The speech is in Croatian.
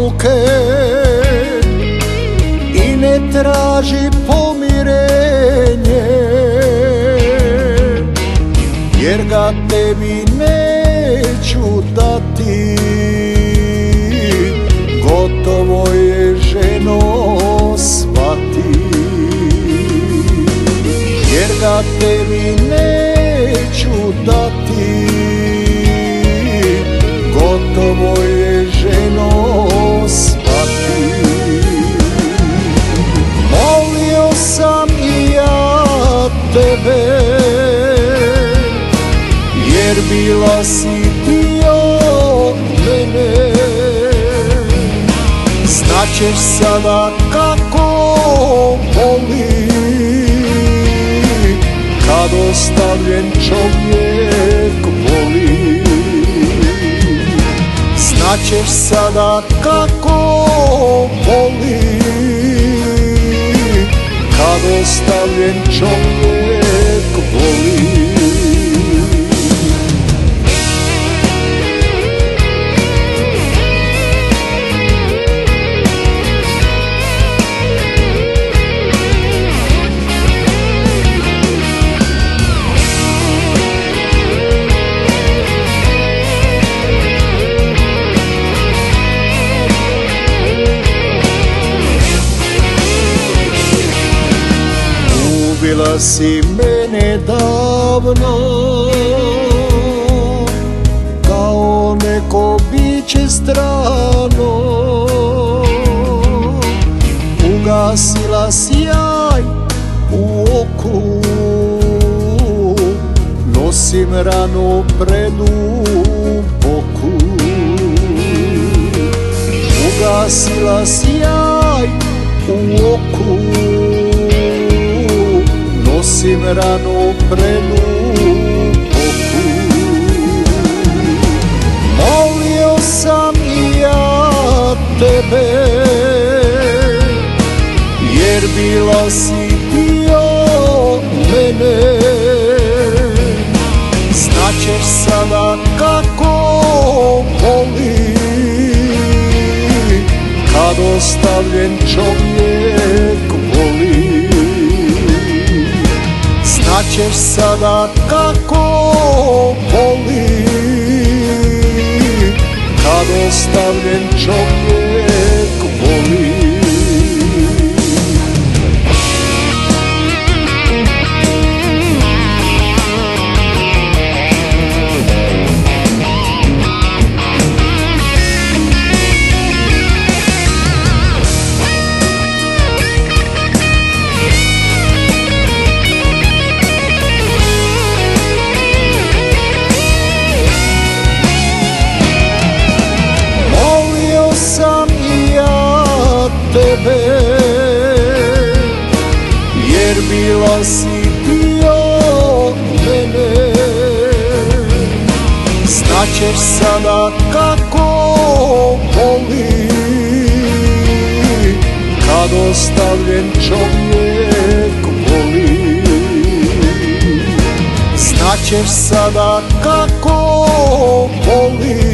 ruke i ne traži pomirenje, jer ga tebi neću dati. Gotovo je, ženo, shvati, jer ga tebi neću dati. Gotovo je, ženo, shvati. Molio sam i ja tebe, jer bila si dio mene. Znaćeš sada kako boli kad ostavljen čovjek voli. Znaćeš sada kako boli kad ostavljen čovjek voli. Ljubila si mene davno, kao neko biće strano. Ugasila sjaj u oku, nosim ranu preduboku. Ugasila sjaj u oku, nosim ranu preduboku. Molio sam i ja tebe, jer bila si dio mene. Znaćeš sada kako boli kad ostavljen čovjek voli. Znaćeš sada kako boli kad ostavljen čovjek voli. Tebe, jer bila si dio mene. Znaćeš sada kako boli kad ostavljen čovjek voli. Znaćeš sada kako boli